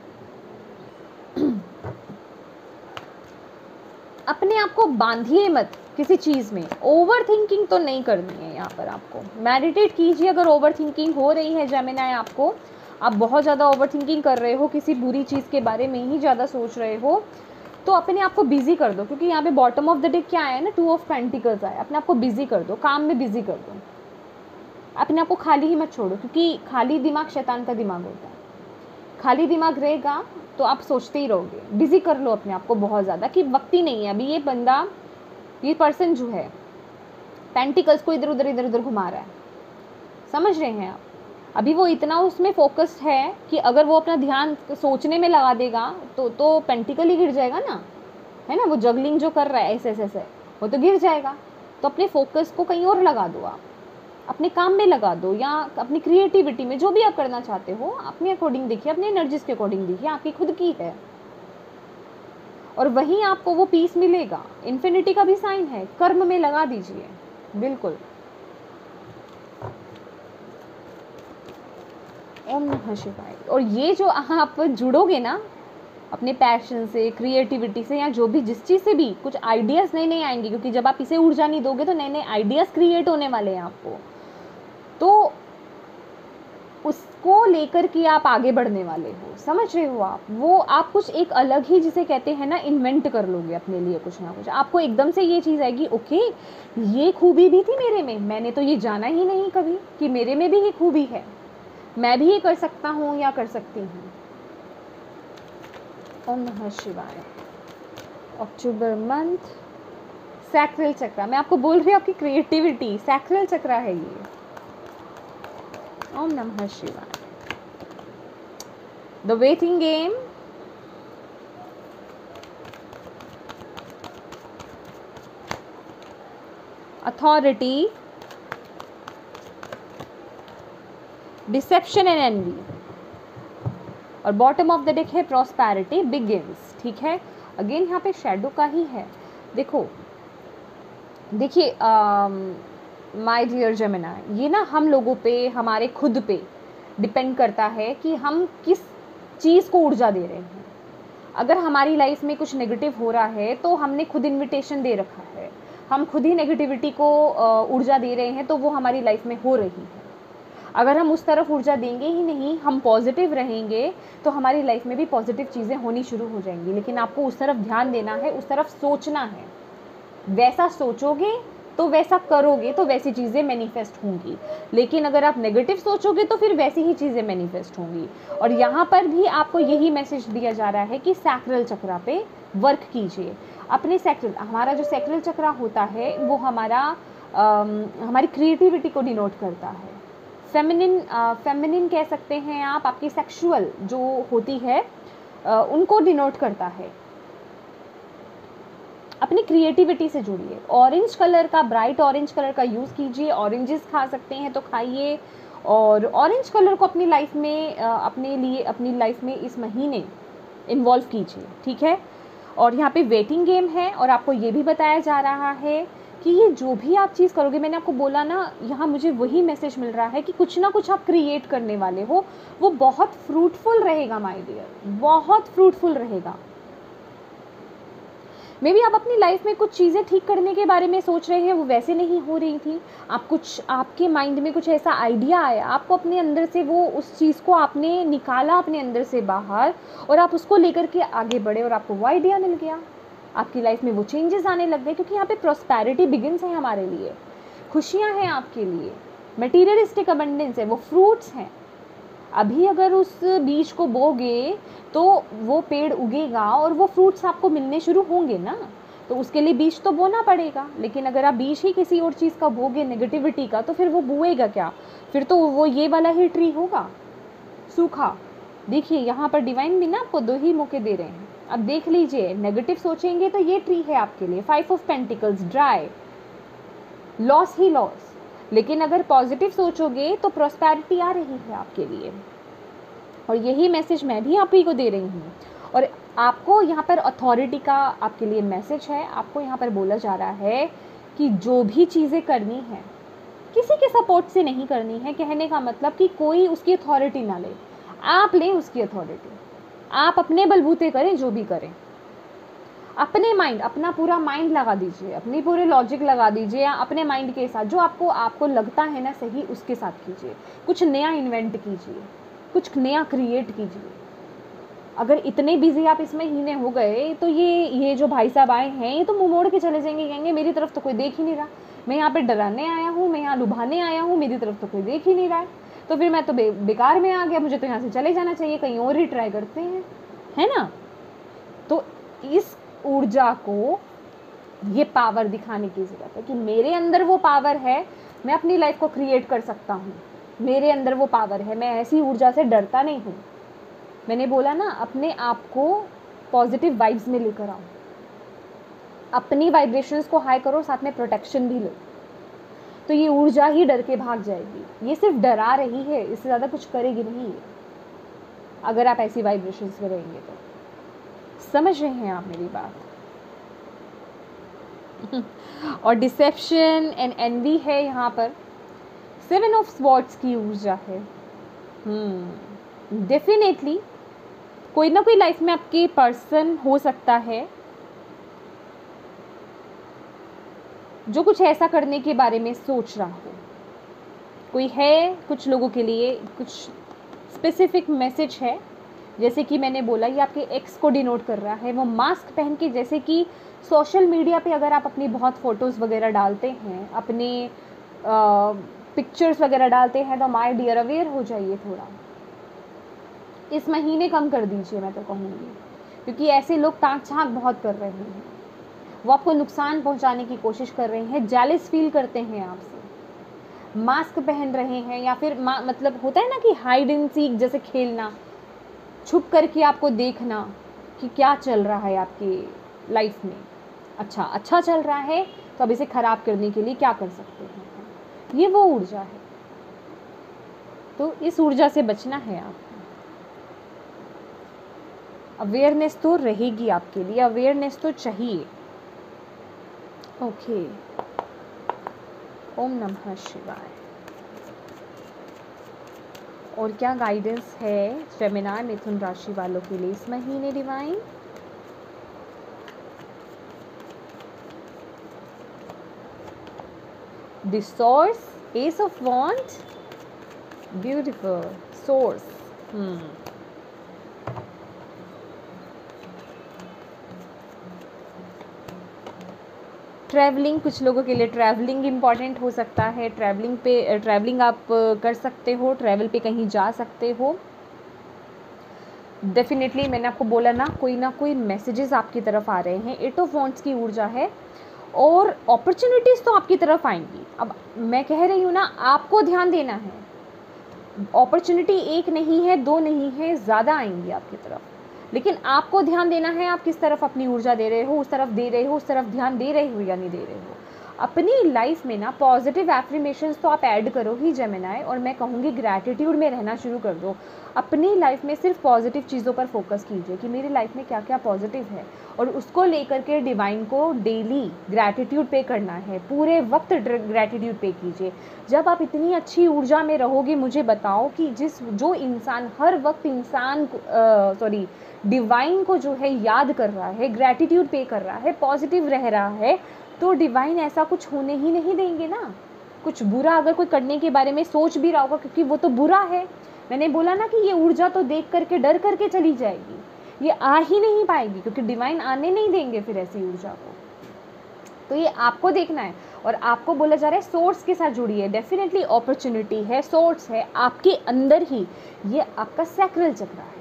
अपने आप को बांधिए मत किसी चीज़ में, ओवर थिंकिंग तो नहीं करनी है यहाँ पर आपको। मेडिटेट कीजिए अगर ओवर थिंकिंग हो रही है जेमिनी आपको, आप बहुत ज़्यादा ओवर थिंकिंग कर रहे हो, किसी बुरी चीज़ के बारे में ही ज़्यादा सोच रहे हो, तो अपने आप को बिजी कर दो। क्योंकि यहाँ पे बॉटम ऑफ द डे क्या है ना, टू ऑफ पेंटिकल्स आया, अपने आप को बिजी कर दो, काम में बिजी कर दो, अपने आप को खाली ही मत छोड़ो। क्योंकि खाली दिमाग शैतान का दिमाग होता है, खाली दिमाग रहेगा तो आप सोचते ही रहोगे। बिजी कर लो अपने आप को बहुत ज़्यादा, कि वक्त ही नहीं है अभी। ये बंदा, ये पर्सन जो है पेंटिकल्स को इधर उधर इधर उधर घुमा रहा है, समझ रहे हैं आप? अभी वो इतना उसमें फोकस्ड है कि अगर वो अपना ध्यान सोचने में लगा देगा तो तो पेंटिकल ही गिर जाएगा ना, है ना? वो जगलिंग जो कर रहा है ऐसे ऐसे ऐसे, वो तो गिर जाएगा। तो अपने फोकस को कहीं और लगा दो, आप अपने काम में लगा दो, या अपनी क्रिएटिविटी में, जो भी आप करना चाहते हो अपने अकॉर्डिंग देखिए, अपने एनर्जीज के अकॉर्डिंग देखिए, आपकी खुद की है, और वहीं आपको वो पीस मिलेगा। इन्फिनिटी का भी साइन है, कर्म में लगा दीजिए बिल्कुल। ओम नमः शिवाय। और ये जो आप जुड़ोगे ना अपने पैशन से, क्रिएटिविटी से, या जो भी जिस चीज़ से भी कुछ आइडियाज़ नए नए आएंगे, क्योंकि जब आप इसे ऊर्जा नहीं दोगे तो नए नए आइडियाज़ क्रिएट होने वाले हैं आपको, तो उसको लेकर के आप आगे बढ़ने वाले हो। समझ रहे हो आप? वो आप कुछ एक अलग ही, जिसे कहते हैं ना, इन्वेंट कर लोगे अपने लिए कुछ ना कुछ। आपको एकदम से ये चीज़ आएगी, ओके ये खूबी भी थी मेरे में, मैंने तो ये जाना ही नहीं कभी कि मेरे में भी ये खूबी है, मैं भी ये कर सकता हूँ या कर सकती हूँ। ओम नमः शिवाय। अक्टूबर मंथ, सैक्रल चक्रा, मैं आपको बोल रही हूँ आपकी क्रिएटिविटी सैक्रल चक्रा है ये। ओम नमः शिवाय। The waiting game, authority, deception and envy, और बॉटम ऑफ द डेक है प्रॉस्पेरिटी बिगिंस। ठीक है, अगेन यहाँ पे शैडो का ही है। देखो देखिए माय डियर जेमिनी, ये ना हम लोगों पे, हमारे खुद पे डिपेंड करता है कि हम किस चीज़ को ऊर्जा दे रहे हैं। अगर हमारी लाइफ में कुछ नेगेटिव हो रहा है तो हमने खुद इन्विटेशन दे रखा है, हम खुद ही नेगेटिविटी को ऊर्जा दे रहे हैं, तो वो हमारी लाइफ में हो रही है। अगर हम उस तरफ ऊर्जा देंगे ही नहीं, हम पॉजिटिव रहेंगे, तो हमारी लाइफ में भी पॉजिटिव चीज़ें होनी शुरू हो जाएंगी। लेकिन आपको उस तरफ ध्यान देना है, उस तरफ सोचना है। वैसा सोचोगे तो वैसा करोगे तो वैसी चीज़ें मैनिफेस्ट होंगी। लेकिन अगर आप नेगेटिव सोचोगे तो फिर वैसी ही चीज़ें मैनिफेस्ट होंगी। और यहाँ पर भी आपको यही मैसेज दिया जा रहा है कि सैक्रल चक्रा पे वर्क कीजिए। अपने सैक्रल, हमारा जो सैक्रल चक्रा होता है वो हमारा आम, हमारी क्रिएटिविटी को डिनोट करता है। फेमिनिन फेमिनिन कह सकते हैं आप, आपकी सेक्सुअल जो होती है उनको डिनोट करता है। अपनी क्रिएटिविटी से जुड़िए। ऑरेंज कलर का, ब्राइट ऑरेंज कलर का यूज़ कीजिए। ऑरेंजेस खा सकते हैं तो खाइए, और ऑरेंज कलर को अपनी लाइफ में अपने लिए अपनी लाइफ में इस महीने इन्वॉल्व कीजिए, ठीक है। और यहाँ पे वेटिंग गेम है, और आपको ये भी बताया जा रहा है कि ये जो भी आप चीज़ करोगे, मैंने आपको बोला ना, यहाँ मुझे वही मैसेज मिल रहा है कि कुछ ना कुछ आप क्रिएट करने वाले हो, वो बहुत फ्रूटफुल रहेगा माय डियर, बहुत फ्रूटफुल रहेगा। मे बी आप अपनी लाइफ में कुछ चीज़ें ठीक करने के बारे में सोच रहे हैं, वो वैसे नहीं हो रही थी। आप कुछ, आपके माइंड में कुछ ऐसा आइडिया आया, आपको अपने अंदर से वो, उस चीज़ को आपने निकाला अपने अंदर से बाहर, और आप उसको लेकर के आगे बढ़े, और आपको वो आइडिया मिल गया, आपकी लाइफ में वो चेंजेस आने लग गए। क्योंकि यहाँ पे प्रॉस्पेरिटी बिगिंस है हमारे लिए, खुशियाँ हैं आपके लिए, मटीरियलिस्टिक अबंडेंस है, वो फ्रूट्स हैं। अभी अगर उस बीज को बोगे तो वो पेड़ उगेगा और वो फ्रूट्स आपको मिलने शुरू होंगे ना, तो उसके लिए बीज तो बोना पड़ेगा। लेकिन अगर आप बीज ही किसी और चीज़ का बोगे, नेगेटिविटी का, तो फिर वो बोएगा क्या? फिर तो वो ये वाला ही ट्री होगा, सूखा। देखिए यहाँ पर डिवाइन भी ना आपको दो ही मौके दे रहे हैं। अब देख लीजिए, नेगेटिव सोचेंगे तो ये ट्री है आपके लिए, five of pentacles, dry, loss ही लॉस। लेकिन अगर पॉजिटिव सोचोगे तो प्रॉस्पेरिटी आ रही है आपके लिए, और यही मैसेज मैं भी आप ही को दे रही हूँ। और आपको यहाँ पर अथॉरिटी का आपके लिए मैसेज है। आपको यहाँ पर बोला जा रहा है कि जो भी चीज़ें करनी है, किसी के सपोर्ट से नहीं करनी है। कहने का मतलब कि कोई उसकी अथॉरिटी ना ले, आप लें उसकी अथॉरिटी। आप अपने बलबूते करें जो भी करें, अपने माइंड, अपना पूरा माइंड लगा दीजिए, अपनी पूरे लॉजिक लगा दीजिए, या अपने माइंड के साथ जो आपको आपको लगता है ना सही, उसके साथ कीजिए। कुछ नया इन्वेंट कीजिए, कुछ नया क्रिएट कीजिए। अगर इतने बिजी आप इस महीने हो गए तो ये ये जो भाई साहब आए हैं, ये तो मुंह मोड़ के चले जाएंगे, कहेंगे मेरी तरफ तो कोई देख ही नहीं रहा, मैं यहाँ पे डराने आया हूँ, मैं यहाँ लुभाने आया हूँ, मेरी तरफ तो कोई देख ही नहीं रहा है, तो फिर मैं तो बे, बेकार में आ गया, मुझे तो यहाँ से चले जाना चाहिए, कहीं और ही ट्राई करते हैं, है ना। तो इस ऊर्जा को, ये पावर दिखाने की ज़रूरत है कि मेरे अंदर वो पावर है, मैं अपनी लाइफ को क्रिएट कर सकता हूँ, मेरे अंदर वो पावर है, मैं ऐसी ऊर्जा से डरता नहीं हूँ। मैंने बोला ना, अपने आप को पॉजिटिव वाइब्स में लेकर आओ, अपनी वाइब्रेशंस को हाई करो, साथ में प्रोटेक्शन भी लो, तो ये ऊर्जा ही डर के भाग जाएगी। ये सिर्फ डरा रही है, इससे ज़्यादा कुछ करेगी नहीं अगर आप ऐसी वाइब्रेशंस में रहेंगे तो। समझ रहे हैं आप मेरी बात? और डिसेप्शन एंड एनवी है यहाँ पर। सेवन ऑफ स्वॉर्ड्स की ऊर्जा है। हम्म डेफिनेटली कोई ना कोई लाइफ में आपके पर्सन हो सकता है जो कुछ ऐसा करने के बारे में सोच रहा हो। कोई है, कुछ लोगों के लिए कुछ स्पेसिफिक मैसेज है, जैसे कि मैंने बोला, ये आपके एक्स को डिनोट कर रहा है। वो मास्क पहन के, जैसे कि सोशल मीडिया पे अगर आप अपनी बहुत फ़ोटोज़ वगैरह डालते हैं, अपने पिक्चर्स वगैरह डालते हैं, तो माय डियर अवेयर हो जाइए थोड़ा, इस महीने कम कर दीजिए, मैं तो कहूँगी, क्योंकि ऐसे लोग ताक झांक बहुत कर रहे हैं, वो आपको नुकसान पहुँचाने की कोशिश कर रहे हैं, जेलस फील करते हैं आपसे, मास्क पहन रहे हैं, या फिर मतलब होता है ना कि हाइड एंड सीक जैसे खेलना, छुप करके आपको देखना कि क्या चल रहा है आपकी लाइफ में। अच्छा अच्छा चल रहा है तो अब इसे ख़राब करने के लिए क्या कर सकते हैं, ये वो ऊर्जा है। तो इस ऊर्जा से बचना है आपको। अवेयरनेस तो रहेगी आपके लिए, अवेयरनेस तो चाहिए। ओके, ओम नमः शिवाय। और क्या गाइडेंस है जेमिनी मिथुन राशि वालों के लिए इस महीने divine? The source, ace of wand, beautiful source. Hmm travelling, कुछ लोगों के लिए ट्रैवलिंग इम्पॉर्टेंट हो सकता है। ट्रैवलिंग पे ट्रैवलिंग आप कर सकते हो, ट्रैवल पे कहीं जा सकते हो। डेफिनेटली मैंने आपको बोला ना, कोई ना कोई मैसेजेस आपकी तरफ आ रहे हैं। एट ऑफ वॉन्ड्स की ऊर्जा है, और अपॉर्चुनिटीज़ तो आपकी तरफ आएंगी। अब मैं कह रही हूँ ना, आपको ध्यान देना है। अपॉर्चुनिटी एक नहीं है, दो नहीं है, ज़्यादा आएंगी आपकी तरफ। लेकिन आपको ध्यान देना है आप किस तरफ अपनी ऊर्जा दे रहे हो, उस तरफ दे रहे हो, उस तरफ ध्यान दे रहे हो या नहीं दे रहे हो। अपनी लाइफ में ना पॉजिटिव एफर्मेशंस तो आप ऐड करो ही जेमिनी, और मैं कहूँगी ग्रैटिट्यूड में रहना शुरू कर दो। अपनी लाइफ में सिर्फ पॉजिटिव चीज़ों पर फोकस कीजिए कि मेरी लाइफ में क्या क्या पॉजिटिव है, और उसको लेकर के डिवाइन को डेली ग्रैटिट्यूड पे करना है, पूरे वक्त ग्रैटिट्यूड पे कीजिए। जब आप इतनी अच्छी ऊर्जा में रहोगे, मुझे बताओ कि जिस जो इंसान हर वक्त इंसान सॉरी डिवाइन को जो है याद कर रहा है, ग्रैटिट्यूड पे कर रहा है, पॉजिटिव रह रहा है, तो डिवाइन ऐसा कुछ होने ही नहीं देंगे ना। कुछ बुरा अगर कोई करने के बारे में सोच भी रहा होगा, क्योंकि वो तो बुरा है, मैंने बोला ना कि ये ऊर्जा तो देख करके डर करके चली जाएगी, ये आ ही नहीं पाएगी, क्योंकि डिवाइन आने नहीं देंगे फिर ऐसी ऊर्जा को। तो ये आपको देखना है, और आपको बोला जा रहा है सोर्स के साथ जुड़िए। डेफिनेटली अपॉर्चुनिटी है, सोर्स है आपके अंदर ही, ये आपका सैक्रल चक्र है।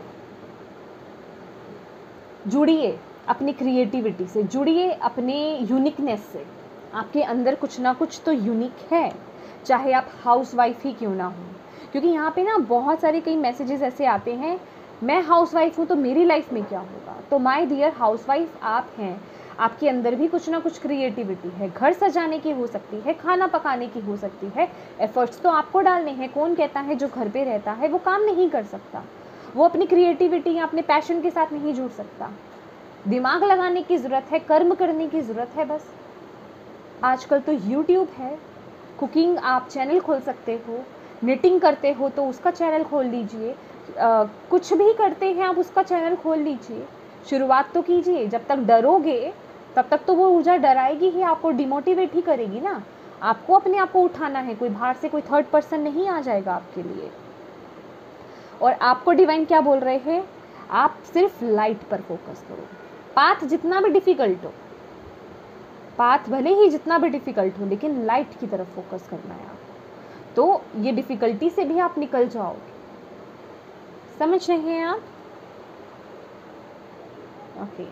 जुड़िए अपनी क्रिएटिविटी से, जुड़िए अपने यूनिकनेस से। आपके अंदर कुछ ना कुछ तो यूनिक है, चाहे आप हाउस वाइफ ही क्यों ना हो। क्योंकि यहाँ पे ना बहुत सारे कई मैसेजेस ऐसे आते हैं, मैं हाउस वाइफ हूँ तो मेरी लाइफ में क्या होगा। तो माय डियर हाउस वाइफ आप हैं, आपके अंदर भी कुछ ना कुछ क्रिएटिविटी है। घर सजाने की हो सकती है, खाना पकाने की हो सकती है, एफर्ट्स तो आपको डालने हैं। कौन कहता है जो घर पे रहता है वो काम नहीं कर सकता, वो अपनी क्रिएटिविटी या अपने पैशन के साथ नहीं जुड़ सकता। दिमाग लगाने की ज़रूरत है, कर्म करने की ज़रूरत है बस। आजकल तो यूट्यूब है, कुकिंग आप चैनल खोल सकते हो, निटिंग करते हो तो उसका चैनल खोल लीजिए, कुछ भी करते हैं आप उसका चैनल खोल लीजिए। शुरुआत तो कीजिए। जब तक डरोगे तब तक तो वो ऊर्जा डराएगी ही, आपको डिमोटिवेट ही करेगी ना। आपको अपने आप को उठाना है, कोई बाहर से कोई थर्ड पर्सन नहीं आ जाएगा आपके लिए। और आपको डिवाइन क्या बोल रहे हैं, आप सिर्फ लाइट पर फोकस करो। पाथ जितना भी डिफ़िकल्ट हो, पाथ भले ही जितना भी डिफ़िकल्ट हो, लेकिन लाइट की तरफ फोकस करना है आपको, तो ये डिफ़िकल्टी से भी आप निकल जाओगे। समझ रहे हैं आप? ओके।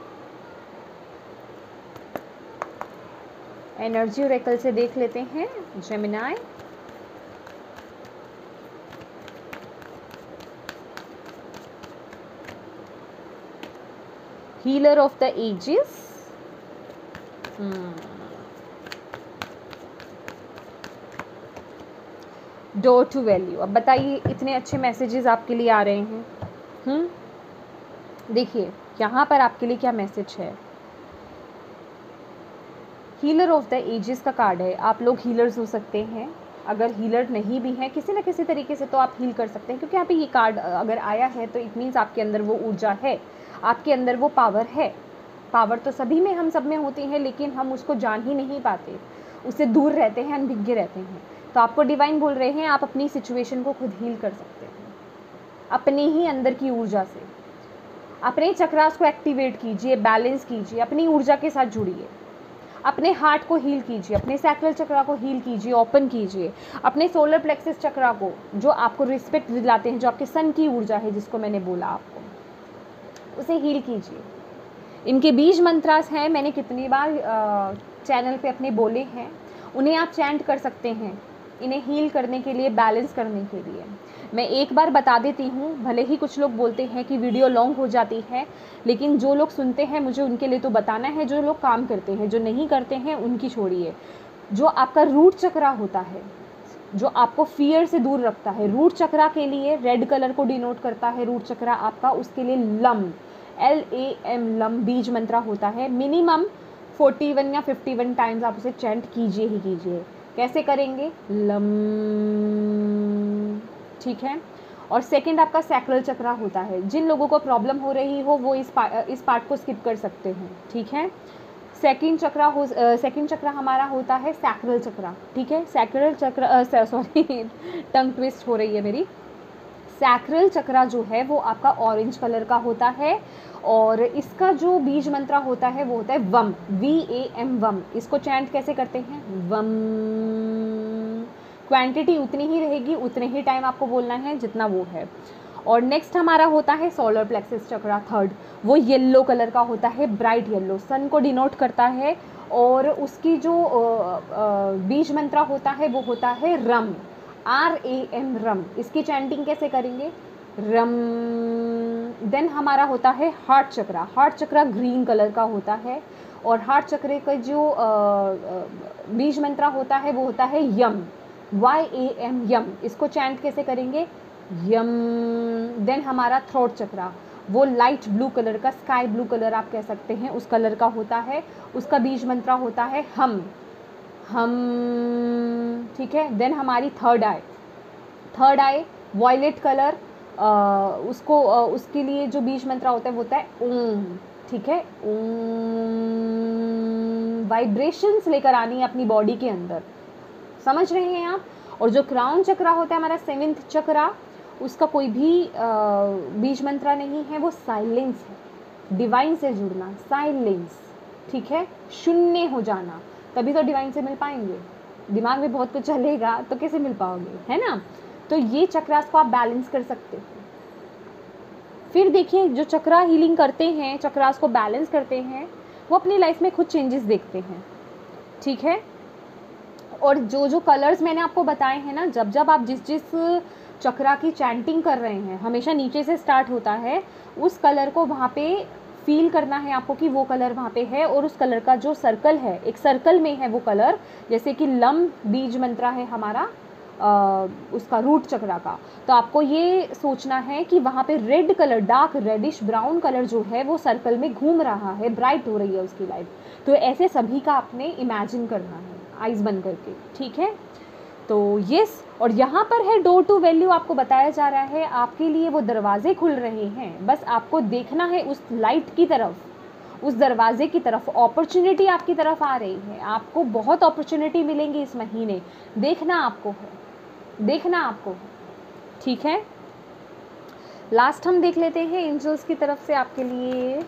एनर्जी ओरेकल से देख लेते हैं Gemini. Healer of the ages, door to value. अब बताइए, इतने अच्छे मैसेजेस आपके लिए आ रहे हैं। हम्म देखिए यहाँ पर आपके लिए क्या मैसेज है। हीलर ऑफ द एजेस का कार्ड है। आप लोग हीलर्स हो सकते हैं, अगर हीलर नहीं भी हैं किसी न किसी तरीके से तो आप हील कर सकते हैं, क्योंकि यहाँ पे ये कार्ड अगर आया है तो इट मीन्स आपके अंदर वो ऊर्जा है, आपके अंदर वो पावर है। पावर तो सभी में, हम सब में होती है, लेकिन हम उसको जान ही नहीं पाते, उससे दूर रहते हैं, अनभिज्ञ रहते हैं। तो आपको डिवाइन बोल रहे हैं आप अपनी सिचुएशन को खुद हील कर सकते हैं अपने ही अंदर की ऊर्जा से। अपने चक्रास को एक्टिवेट कीजिए, बैलेंस कीजिए, अपनी ऊर्जा के साथ जुड़िए, अपने हार्ट को हील कीजिए, अपने सैक्रल चक्रा को हील कीजिए, ओपन कीजिए, अपने सोलर प्लेक्सस चक्रा को, जो आपको रिस्पेक्ट दिलाते हैं, जो आपके सन की ऊर्जा है जिसको मैंने बोला आपको, उसे हील कीजिए। इनके बीज मंत्रास हैं, मैंने कितनी बार चैनल पे अपने बोले हैं, उन्हें आप चैंट कर सकते हैं इन्हें हील करने के लिए, बैलेंस करने के लिए। मैं एक बार बता देती हूँ, भले ही कुछ लोग बोलते हैं कि वीडियो लॉन्ग हो जाती है, लेकिन जो लोग सुनते हैं मुझे उनके लिए तो बताना है, जो लोग काम करते हैं, जो नहीं करते हैं उनकी छोड़िए। जो आपका रूट चक्रा होता है, जो आपको फियर से दूर रखता है, रूट चक्रा के लिए रेड कलर को डिनोट करता है रूट चक्रा आपका, उसके लिए lam, L A M lam बीज मंत्र होता है। मिनिमम फोर्टी वन या फिफ्टी वन टाइम्स आप उसे चैंट कीजिए ही कीजिए। कैसे करेंगे? लम, ठीक है। और सेकंड आपका सैक्रल चक्रा होता है। जिन लोगों को प्रॉब्लम हो रही हो वो इस पा, इस पार्ट को स्किप कर सकते हैं, ठीक है। सेकंड चक्रा हो सेकंड चक्रा हमारा होता है सैक्रल चक्रा, ठीक है। Sacral chakra, sorry tongue twist हो रही है मेरी। सैक्रल चक्रा जो है वो आपका ऑरेंज कलर का होता है, और इसका जो बीज मंत्र होता है वो होता है वम, वी ए एम वम। इसको चैंट कैसे करते हैं? वम। क्वांटिटी उतनी ही रहेगी, उतने ही टाइम आपको बोलना है जितना वो है। और नेक्स्ट हमारा होता है सोलर प्लेक्सस चक्रा थर्ड, वो येलो कलर का होता है, ब्राइट येलो, सन को डिनोट करता है। और उसकी जो बीज मंत्र होता है वो होता है रम, आर ए एम रम। इसकी चैंटिंग कैसे करेंगे? रम। देन हमारा होता है heart chakra. Heart chakra green colour का होता है और हार्ट चक्रे का जो बीज मंत्र होता है वो होता है यम, वाई ए एम, यम। इसको चैंट कैसे करेंगे? यम। देन हमारा थ्रोट चक्रा, वो लाइट ब्लू कलर का, स्काई ब्लू कलर आप कह सकते हैं, उस कलर का होता है। उसका बीज मंत्र होता है हम, हम, ठीक है। देन हमारी third eye, third eye violet colour, आ, उसको आ, उसके लिए जो बीज मंत्र होता है वो होता है ओम, ठीक है। ओम वाइब्रेशंस लेकर आनी है अपनी बॉडी के अंदर, समझ रहे हैं आप। और जो क्राउन चक्रा होता है हमारा सेवेंथ चक्रा, उसका कोई भी बीज मंत्र नहीं है, वो साइलेंस है, डिवाइन से जुड़ना, साइलेंस, ठीक है। शून्य हो जाना, तभी तो डिवाइन से मिल पाएंगे। दिमाग में बहुत कुछ चलेगा तो कैसे मिल पाओगे, है ना। तो ये चक्रास को आप बैलेंस कर सकते हो। फिर देखिए जो चक्रा हीलिंग करते हैं, चक्रास को बैलेंस करते हैं, वो अपनी लाइफ में खुद चेंजेस देखते हैं, ठीक है। और जो जो कलर्स मैंने आपको बताए हैं ना, जब जब आप जिस जिस चक्रा की चैंटिंग कर रहे हैं, हमेशा नीचे से स्टार्ट होता है, उस कलर को वहाँ पे फील करना है आपको कि वो कलर वहाँ पे है। और उस कलर का जो सर्कल है, एक सर्कल में है वो कलर, जैसे कि लम बीज मंत्र है हमारा आ, उसका रूट चक्रा का, तो आपको ये सोचना है कि वहाँ पे red colour, dark reddish brown colour जो है वो सर्कल में घूम रहा है, ब्राइट हो रही है उसकी लाइफ। तो ऐसे सभी का आपने इमेजिन करना है आइज़ बंद करके, ठीक है। तो यस, और यहाँ पर है डोर टू वैल्यू, आपको बताया जा रहा है आपके लिए वो दरवाजे खुल रहे हैं, बस आपको देखना है उस लाइट की तरफ, उस दरवाजे की तरफ। अपॉर्चुनिटी आपकी तरफ आ रही है, आपको बहुत अपॉर्चुनिटी मिलेंगी इस महीने, देखना आपको है, देखना आपको है, ठीक है। लास्ट हम देख लेते हैं एंजल्स की तरफ से आपके लिए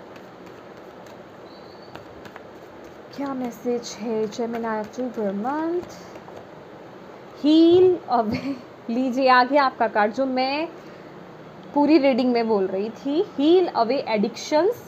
क्या मैसेज है। Gemini October month, heal away, लीजिए आगे आपका कार्ड जो मैं पूरी रीडिंग में बोल रही थी, heal away addictions.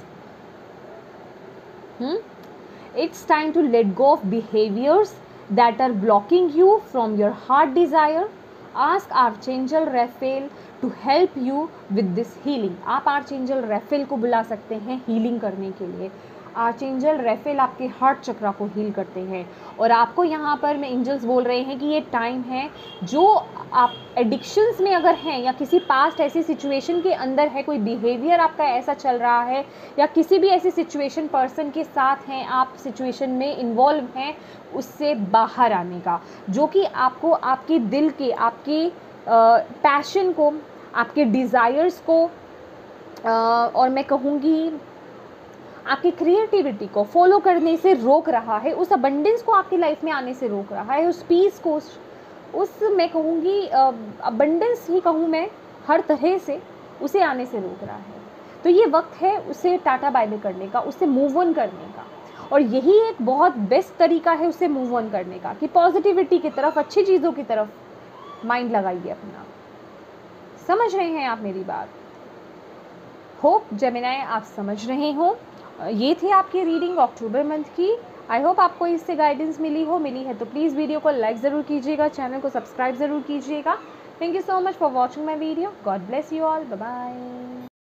Hmm it's time to let go of behaviours that are blocking you from your heart desire. Ask archangel Raphael to help you with this healing. आप आर्चेंजल रैफेल को बुला सकते हैं healing करने के लिए। आर्चेंजल Raphael आपके heart चक्रा को हील करते हैं। और आपको यहाँ पर मैं एंजल्स बोल रहे हैं कि ये टाइम है, जो आप एडिक्शंस में अगर हैं या किसी पास्ट ऐसी सिचुएशन के अंदर है, कोई बिहेवियर आपका ऐसा चल रहा है या किसी भी ऐसी सिचुएशन पर्सन के साथ हैं, आप सिचुएशन में इन्वॉल्व हैं, उससे बाहर आने का, जो कि आपको आपके दिल के, आपके पैशन को, आपके डिज़ायर्स को आ, और मैं कहूँगी आपकी क्रिएटिविटी को फॉलो करने से रोक रहा है, उस अबंडेंस को आपकी लाइफ में आने से रोक रहा है, उस पीस को, उस, उस मैं कहूँगी अबंडेंस ही कहूँ मैं, हर तरह से उसे आने से रोक रहा है। तो ये वक्त है उसे टाटा बाय बाय करने का, उससे मूव ऑन करने का। और यही एक बहुत बेस्ट तरीका है उससे मूव ऑन करने का कि पॉजिटिविटी की तरफ, अच्छी चीज़ों की तरफ माइंड लगाइए अपना। समझ रहे हैं आप मेरी बात? होप जेमिनी आप समझ रहे हो। ये थी आपकी रीडिंग अक्टूबर मंथ की। आई होप आपको इससे गाइडेंस मिली हो। मिली है तो प्लीज़ वीडियो को लाइक ज़रूर कीजिएगा, चैनल को सब्सक्राइब ज़रूर कीजिएगा। Thank you so much for watching my video. God bless you all. Bye bye.